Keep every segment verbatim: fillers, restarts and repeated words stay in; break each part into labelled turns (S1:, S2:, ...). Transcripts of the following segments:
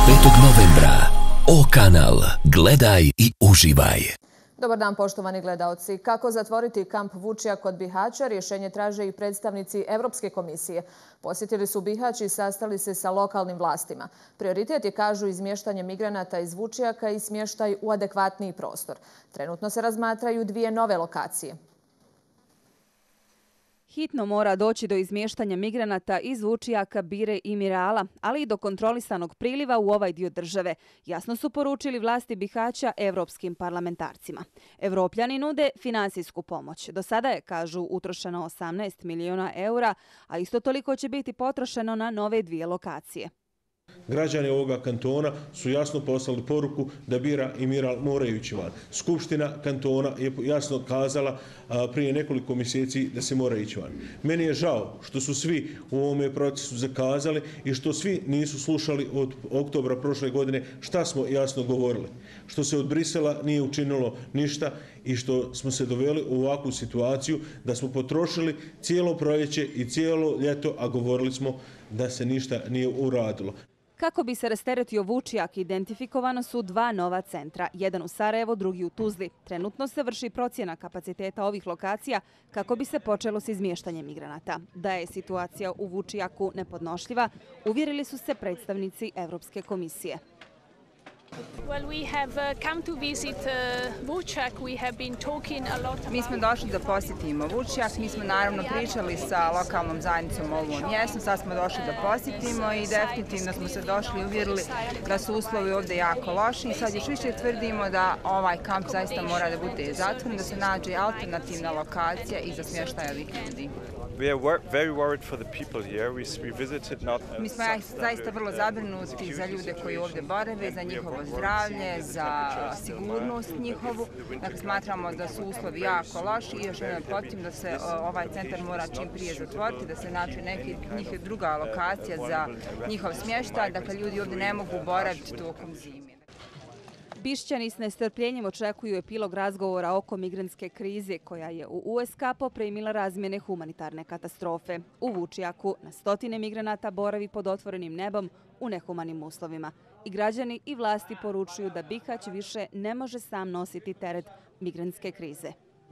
S1: petog novembra. O-kanal. Gledaj i uživaj.
S2: Dobar dan, poštovani gledaoci. Kako zatvoriti kamp Vučjak kod Bihaća, rješenje traže i predstavnici Europske komisije. Posjetili su Bihać i sastali se sa lokalnim vlastima. Prioritet je, kažu, izmještanje migranata iz Vučjaka i smještaj u adekvatniji prostor. Trenutno se razmatraju dvije nove lokacije.
S3: Hitno mora doći do izmještanja migranata iz Vučjaka, Bire i Mirala, ali i do kontrolisanog priliva u ovaj dio države. Jasno su poručili vlasti Bihaća evropskim parlamentarcima. Evropljani nude finansijsku pomoć. Do sada je, kažu, utrošeno osamnaest milijuna eura, a isto toliko će biti potrošeno na nove dvije lokacije.
S4: Građani ovoga kantona su jasno poslali poruku da Bira i Miral moraju ići van. Skupština kantona je jasno kazala prije nekoliko mjeseci da se mora ići van. Meni je žao što su svi u ovome procesu zakazali i što svi nisu slušali od oktobra prošle godine šta smo jasno govorili. Što se od Brisela nije učinilo ništa i što smo se doveli u ovakvu situaciju da smo potrošili cijelo proljeće i cijelo ljeto, a govorili smo da se ništa nije uradilo.
S3: Kako bi se rasteretio Vučjak, identifikovano su dva nova centra, jedan u Sarajevo, drugi u Tuzli. Trenutno se vrši procjena kapaciteta ovih lokacija kako bi se počelo s izmještanjem migranata. Da je situacija u Vučjaku nepodnošljiva, uvjerili su se predstavnici Europske komisije.
S5: Mi smo došli da posjetimo Vučjak, mi smo naravno pričali sa lokalnom zajednicom o ovom mjestu, sad smo došli da posjetimo i definitivno smo se došli i uvjerili da su uslovi ovdje jako loši i sad još više tvrdimo da ovaj kamp zaista mora da bude zatvoren, da se nađe alternativna lokacija i za smještaj ovih ljudi. Mi smo zaista vrlo zabrinuti za ljude koji ovdje borave, za njihovo zdravlje, za sigurnost njihovu. Dakle, smatramo da su uslovi jako loši i još jednom potim da se ovaj centar mora čim prije zatvoriti, da se nađe neka druga lokacija za njihov smještaj. Dakle, ljudi ovdje ne mogu boraviti tokom zime.
S3: Bišćani s nestrpljenjem očekuju epilog razgovora oko migrantske krize koja je u U S K poprimila razmjene humanitarne katastrofe. U Vučjaku na stotine migranata boravi pod otvorenim nebom u nehumanim uslovima. I građani i vlasti poručuju da Bihać više ne može sam nositi teret migrantske krize.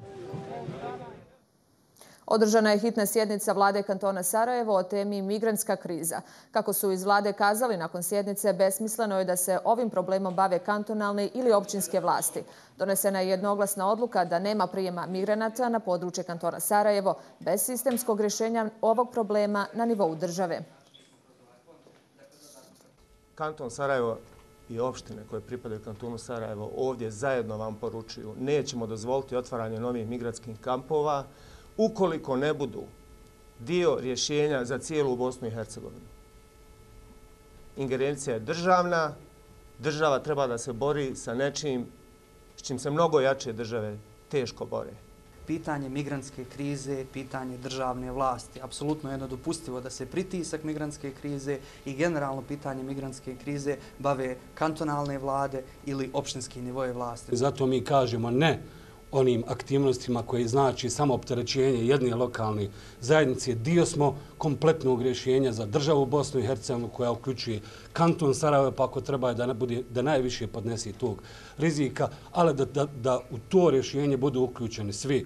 S2: Održana je hitna sjednica vlade kantona Sarajevo o temi migrantska kriza. Kako su iz vlade kazali nakon sjednice, besmisleno je da se ovim problemom bave kantonalne ili općinske vlasti. Donesena je jednoglasna odluka da nema prijema migranata na područje kantona Sarajevo bez sistemskog rješenja ovog problema na nivou države.
S6: Kanton Sarajevo i opštine koje pripadaju kantonu Sarajevo ovdje zajedno vam poručuju: nećemo dozvoliti otvaranje novih migrantskih kampova ukoliko ne budu dio rješenja za cijelu Bosnu i Hercegovinu. Ingerencija je državna, država treba da se bori sa nečim s čim se mnogo jače države teško bore.
S7: Pitanje migrantske krize, pitanje državne vlasti. Apsolutno je nedopustivo da se pritisak migrantske krize i generalno pitanje migrantske krize bave kantonalne vlade ili opštinski nivoje vlasti.
S8: Zato mi kažemo ne onim aktivnostima koji znači samo opterećenje jedne lokalne zajednice. Dio smo kompletnog rješenja za državu Bosnu i Hercegovinu koja uključuje kanton Sarajevo, pa ako treba da, ne bude, da najviše podnesi tog rizika, ali da, da, da u to rješenje budu uključeni svi.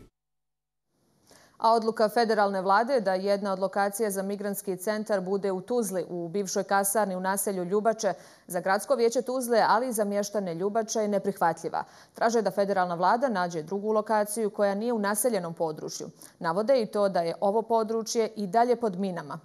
S2: A odluka federalne vlade da jedna od lokacija za migrantski centar bude u Tuzli, u bivšoj kasarni u naselju Ljubače, za gradsko vijeće Tuzle, ali i za mještane Ljubače je neprihvatljiva. Traže da federalna vlada nađe drugu lokaciju koja nije u naseljenom području. Navode i to da je ovo područje i dalje pod minama.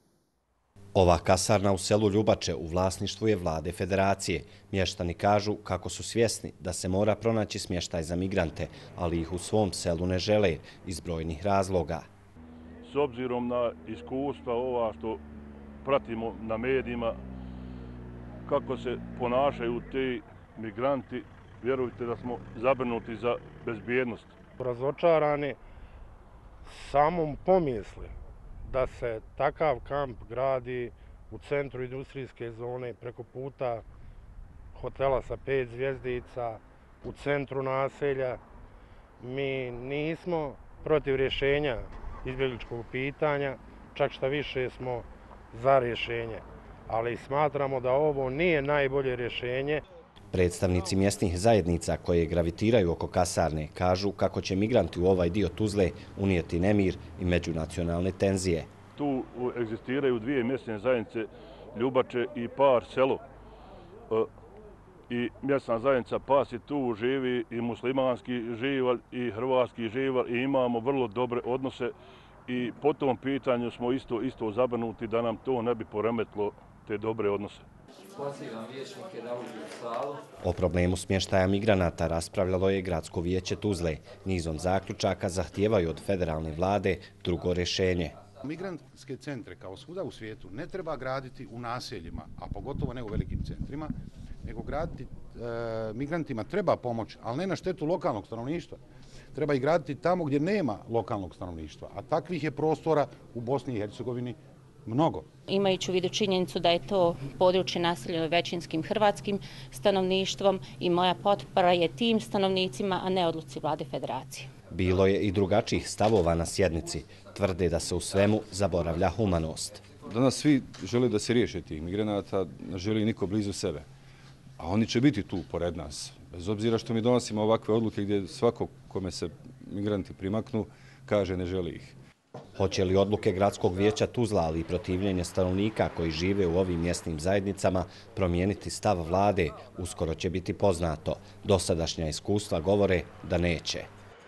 S9: Ova kasarna u selu Ljubače u vlasništvu je vlade federacije. Mještani kažu kako su svjesni da se mora pronaći smještaj za migrante, ali ih u svom selu ne žele iz brojnih razloga.
S10: S obzirom na iskustva ova što pratimo na medijima, kako se ponašaju ti migranti, vjerujte da smo zabrinuti za bezbjednost.
S11: Razočarani samom pomisli da se takav kamp gradi u centru industrijske zone preko puta hotela sa pet zvjezdica u centru naselja. Mi nismo protiv rješenja izbjegličkog pitanja, čak šta više smo za rješenje. ali smatramo da ovo nije najbolje rješenje.
S9: Predstavnici mjesnih zajednica koje gravitiraju oko kasarne kažu kako će migranti u ovaj dio Tuzle unijeti nemir i međunacionalne tenzije.
S10: Tu egzistiraju dvije mjesne zajednice, Ljubače i Par selo. I mjesna zajednica Pas i tu živi i muslimanski živalj i hrvatski živalj i imamo vrlo dobre odnose i po tom pitanju smo isto, isto zabrinuti da nam to ne bi poremetilo te dobre odnose.
S9: O problemu smještaja migranata raspravljalo je Gradsko vijeće Tuzle. Nizom zaključaka zahtijevaju od federalne vlade drugo rješenje.
S12: Migrantske centre kao svuda u svijetu ne treba graditi u naseljima, a pogotovo ne u velikim centrima, nego graditi, e, migrantima treba pomoć, ali ne na štetu lokalnog stanovništva. Treba ih graditi tamo gdje nema lokalnog stanovništva, a takvih je prostora u Bosni i Hercegovini mnogo.
S13: Imajući u vidu činjenicu da je to područje naseljeno većinskim hrvatskim stanovništvom i moja potpora je tim stanovnicima, a ne odluci vlade federacije.
S9: Bilo je i drugačijih stavova na sjednici. Tvrde da se u svemu zaboravlja humanost.
S14: Danas svi žele da se riješe tih migranata, ne želi niko blizu sebe. A oni će biti tu pored nas. Bez obzira što mi donosimo ovakve odluke gdje svako kome se migranti primaknu kaže ne želi ih.
S9: Hoće li odluke Gradskog vijeća Tuzla, ali i protivljenje stanovnika koji žive u ovim mjesnim zajednicama promijeniti stav vlade, uskoro će biti poznato. Dosadašnja iskustva govore da neće.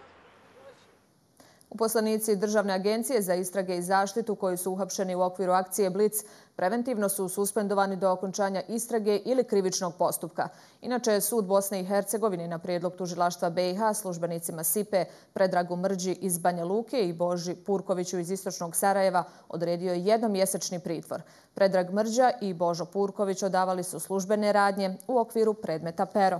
S2: Uposlenici Državne agencije za istrage i zaštitu koji su uhapšeni u okviru akcije Blic preventivno su suspendovani do okončanja istrage ili krivičnog postupka. Inače je sud Bosne i Hercegovine na prijedlog tužilaštva B i H službenicima S I P E Predragu Mrđi iz Banja Luke i Boži Purkoviću iz Istočnog Sarajeva odredio jednomjesečni pritvor. Predrag Mrđa i Božo Purković odavali su službene radnje u okviru predmeta Pero.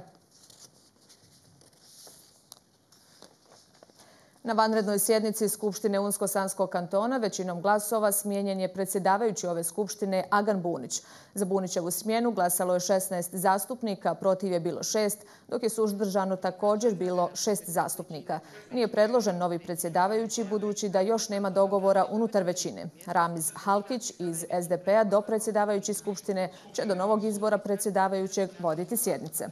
S2: Na vanrednoj sjednici Skupštine Unsko-Sanskog kantona većinom glasova smijenjen je predsjedavajući ove skupštine Agan Bunić. Za Bunićevu smjenu glasalo je šesnaest zastupnika, protiv je bilo šest, dok je suzdržano također bilo šest zastupnika. Nije predložen novi predsjedavajući budući da još nema dogovora unutar većine. Ramiz Halkić iz S D P-a do predsjedavajući skupštine će do novog izbora predsjedavajućeg voditi sjednice.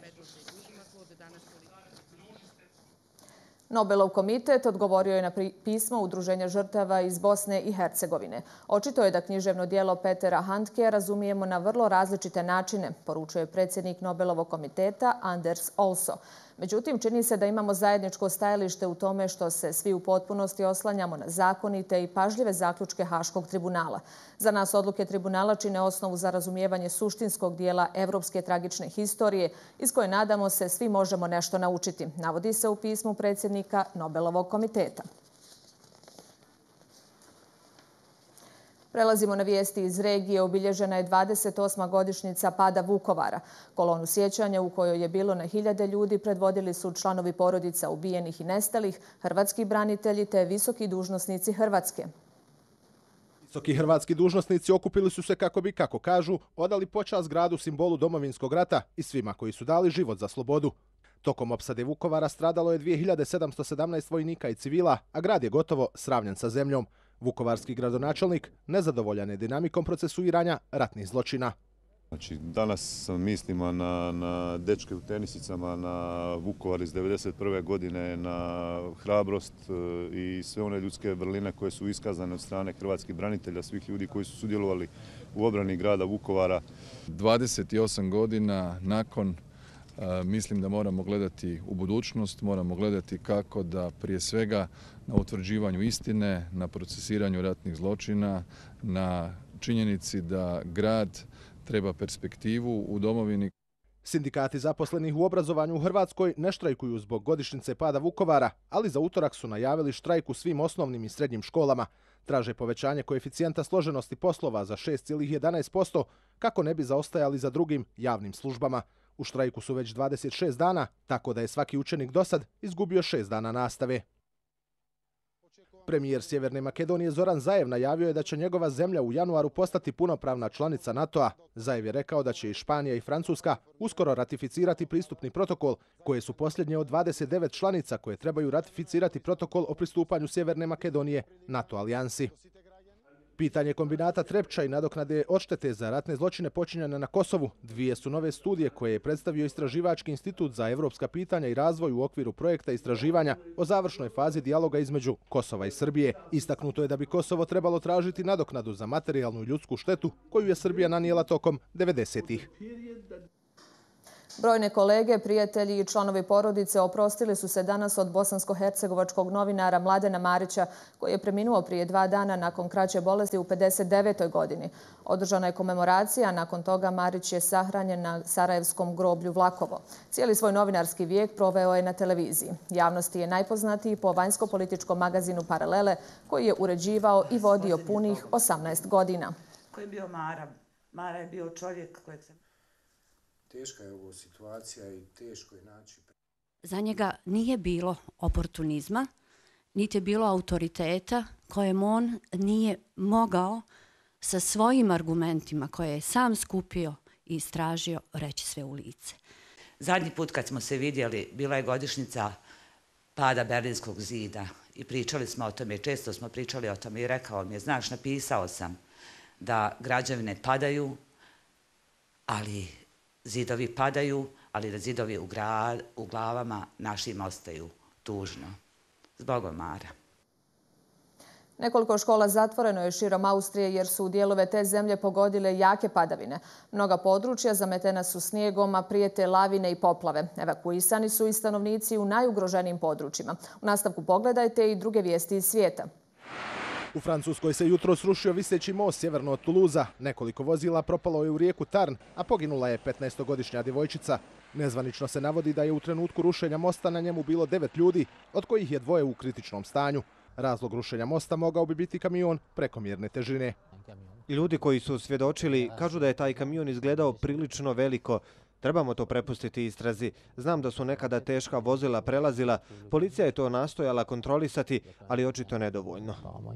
S2: Nobelov komitet odgovorio je na pismo Udruženja žrtava iz Bosne i Hercegovine. Očito je da književno djelo Petera Handke razumijemo na vrlo različite načine, poručuje predsjednik Nobelovog komiteta Anders Olso. Međutim, čini se da imamo zajedničko stajalište u tome što se svi u potpunosti oslanjamo na zakonite i pažljive zaključke Haškog tribunala. Za nas odluke tribunala čine osnovu za razumijevanje suštinskog dijela evropske tragične historije iz koje nadamo se svi možemo nešto naučiti, navodi se u pismu predsjednika Nobelovog komiteta. Prelazimo na vijesti iz regije. Obilježena je dvadeset osma godišnjica pada Vukovara. Kolonu sjećanja u kojoj je bilo na hiljade ljudi predvodili su članovi porodica ubijenih i nestalih, hrvatski branitelji te visoki dužnosnici Hrvatske.
S15: Visoki hrvatski dužnosnici okupili su se kako bi, kako kažu, odali počast gradu simbolu Domovinskog rata i svima koji su dali život za slobodu. Tokom opsade Vukovara stradalo je dvije hiljade sedamsto sedamnaest vojnika i civila, a grad je gotovo sravnjen sa zemljom. Vukovarski gradonačelnik nezadovoljan je dinamikom procesuiranja ratnih zločina.
S16: Znači, danas mislimo na, na dečke u tenisicama, na Vukovar iz devedeset prve godine, na hrabrost i sve one ljudske vrline koje su iskazane od strane hrvatskih branitelja, svih ljudi koji su sudjelovali u obrani grada Vukovara.
S17: dvadeset osam godina nakon mislim da moramo gledati u budućnost, moramo gledati kako da prije svega na utvrđivanju istine, na procesiranju ratnih zločina, na činjenici da grad treba perspektivu u domovini.
S15: Sindikati zaposlenih u obrazovanju u Hrvatskoj ne štrajkuju zbog godišnjice pada Vukovara, ali za utorak su najavili štrajk u svim osnovnim i srednjim školama. Traže povećanje koeficijenta složenosti poslova za šest zarez jedanaest posto kako ne bi zaostajali za drugim javnim službama. U štrajku su već dvadeset šest dana, tako da je svaki učenik dosad izgubio šest dana nastave. Premijer Sjeverne Makedonije Zoran Zaev najavio je da će njegova zemlja u januaru postati punopravna članica NATO-a. Zaev je rekao da će i Španija i Francuska uskoro ratificirati pristupni protokol, koje su posljednje od dvadeset devet članica koje trebaju ratificirati protokol o pristupanju Sjeverne Makedonije NATO alijansi. Pitanje kombinata Trepča i nadoknade odštete za ratne zločine počinjene na Kosovu dvije su nove studije koje je predstavio Istraživački institut za evropska pitanja i razvoj u okviru projekta istraživanja o završnoj fazi dijaloga između Kosova i Srbije. Istaknuto je da bi Kosovo trebalo tražiti nadoknadu za materijalnu i ljudsku štetu koju je Srbija nanijela tokom devedesetih.
S2: Brojne kolege, prijatelji i članovi porodice oprostili su se danas od bosansko-hercegovačkog novinara Mladena Marića, koji je preminuo prije dva dana nakon kraće bolesti u pedeset devetoj godini. Održana je komemoracija, a nakon toga Marić je sahranjen na sarajevskom groblju Vlakovo. Cijeli svoj novinarski vijek proveo je na televiziji. Javnosti je najpoznatiji po vanjsko-političkom magazinu Paralele, koji je uređivao i vodio punih osamnaest godina.
S18: Ko je bio Mara? Mara je bio čovjek kojeg se...
S19: Teška je ovo situacija i teško je naći.
S20: Za njega nije bilo oportunizma, niti je bilo autoriteta kojem on nije mogao sa svojim argumentima koje je sam skupio i istražio reći sve u lice.
S18: Zadnji put kad smo se vidjeli, bila je godišnjica pada Berlinskog zida i pričali smo o tome, često smo pričali o tome i rekao mi je, znaš, napisao sam da građevine padaju, ali zidovi padaju, ali da zidovi u, gra, u glavama našim ostaju tužno. Zbogom, Mara.
S2: Nekoliko škola zatvoreno je širom Austrije jer su u dijelove te zemlje pogodile jake padavine. Mnoga područja zametena su snijegom, a prijete lavine i poplave. Evakuisani su i stanovnici u najugroženijim područjima. U nastavku pogledajte i druge vijesti iz svijeta.
S15: U Francuskoj se jutro srušio viseći most sjeverno od Tuluza. Nekoliko vozila propalo je u rijeku Tarn, a poginula je petnaestogodišnja djevojčica. Nezvanično se navodi da je u trenutku rušenja mosta na njemu bilo devet ljudi, od kojih je dvoje u kritičnom stanju. Razlog rušenja mosta mogao bi biti kamion prekomjerne težine.
S21: Ljudi koji su svjedočili kažu da je taj kamion izgledao prilično veliko. Trebamo to prepustiti istrazi. Znam da su nekada teška vozila prelazila. Policija je to nastojala kontrolisati, ali očito nedovoljno.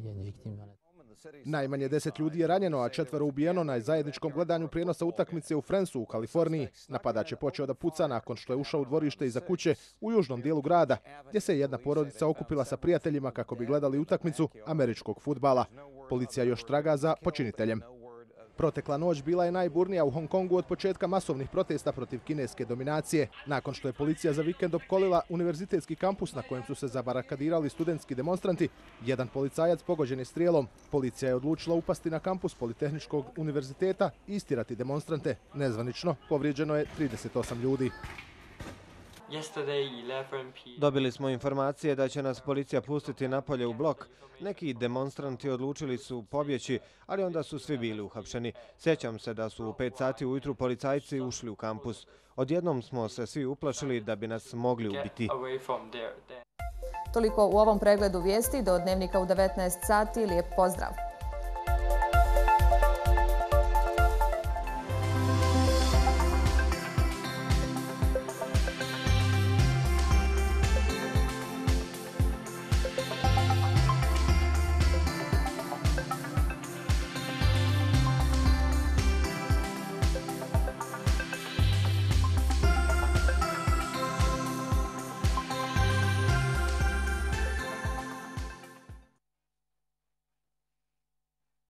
S15: Najmanje deset ljudi je ranjeno, a četvero ubijeno na zajedničkom gledanju prijenosa utakmice u Friendsu u Kaliforniji. Napadač je počeo da puca nakon što je ušao u dvorište iza kuće u južnom dijelu grada, gdje se jedna porodica okupila sa prijateljima kako bi gledali utakmicu američkog fudbala. Policija još traga za počiniteljem. Protekla noć bila je najburnija u Hong Kongu od početka masovnih protesta protiv kineske dominacije. Nakon što je policija za vikend opkolila univerzitetski kampus na kojem su se zabarakadirali studentski demonstranti, jedan policajac pogođen je strijelom. Policija je odlučila upasti na kampus Politehničkog univerziteta i istirati demonstrante. Nezvanično povrijeđeno je trideset osam ljudi.
S21: Dobili smo informacije da će nas policija pustiti napolje u blok. Neki demonstranti odlučili su pobjeći, ali onda su svi bili uhapšeni. Sjećam se da su u pet sati ujutru policajci ušli u kampus. Odjednom smo se svi uplašili da bi nas mogli ubiti.
S2: Toliko u ovom pregledu vijesti. Do Dnevnika u devetnaest sati. Lijep pozdrav!